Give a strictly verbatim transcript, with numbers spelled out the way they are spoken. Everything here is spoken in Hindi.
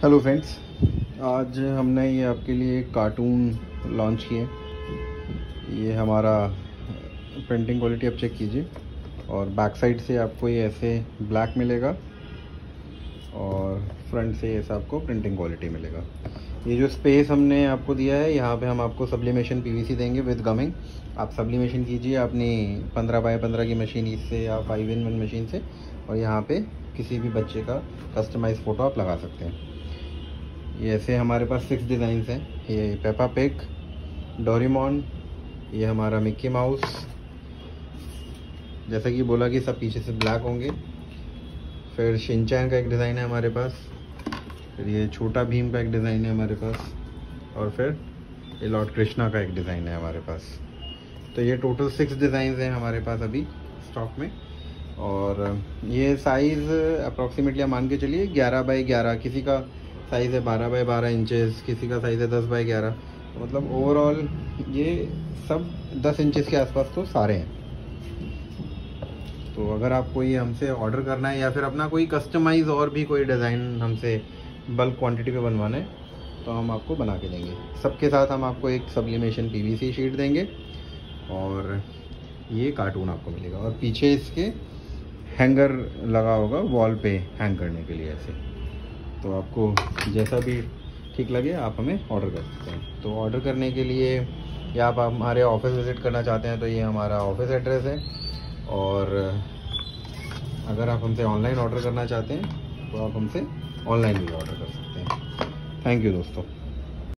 हेलो फ्रेंड्स, आज हमने ये आपके लिए एक कार्टून लॉन्च किए। ये हमारा प्रिंटिंग क्वालिटी आप चेक कीजिए और बैक साइड से आपको ये ऐसे ब्लैक मिलेगा और फ्रंट से ऐसा आपको प्रिंटिंग क्वालिटी मिलेगा। ये जो स्पेस हमने आपको दिया है, यहाँ पे हम आपको सब्लिमेशन पीवीसी देंगे विद गमिंग। आप सब्लिमेशन कीजिए अपनी पंद्रह बाय पंद्रह की मशीन इससे या फाइव इन वन मशीन से, और यहाँ पे किसी भी बच्चे का कस्टमाइज फ़ोटो आप लगा सकते हैं। ये ऐसे हमारे पास सिक्स डिज़ाइंस हैं। ये पेपा पिग, डोरेमोन, ये हमारा मिक्की माउस, जैसा कि बोला कि सब पीछे से ब्लैक होंगे। फिर शिनचैन का एक डिज़ाइन है हमारे पास, फिर ये छोटा भीम का एक डिज़ाइन है हमारे पास, और फिर ये लॉर्ड कृष्णा का एक डिज़ाइन है हमारे पास। तो ये टोटल सिक्स डिज़ाइंस हैं हमारे पास अभी स्टॉक में। और ये साइज़ अप्रॉक्सीमेटली आप मान के चलिए ग्यारह बाई ग्यारह, किसी का साइज़ है बारह बाई बारह इंचेस, किसी का साइज़ है दस बाई ग्यारह। तो मतलब ओवरऑल ये सब दस इंचेस के आसपास तो सारे हैं। तो अगर आपको ये हमसे ऑर्डर करना है या फिर अपना कोई कस्टमाइज़ और भी कोई डिज़ाइन हमसे बल्क क्वांटिटी में बनवाना है तो हम आपको बना के देंगे। सबके साथ हम आपको एक सब्लिमेशन पीवीसी शीट देंगे और ये कार्टून आपको मिलेगा, और पीछे इसके हैंगर लगा होगा वॉल पे हैंग करने के लिए ऐसे। तो आपको जैसा भी ठीक लगे आप हमें ऑर्डर कर सकते हैं। तो ऑर्डर करने के लिए या आप हमारे ऑफिस विज़िट करना चाहते हैं तो ये हमारा ऑफिस एड्रेस है, और अगर आप हमसे ऑनलाइन ऑर्डर करना चाहते हैं तो आप हमसे ऑनलाइन भी ऑर्डर कर सकते हैं। थैंक यू दोस्तों।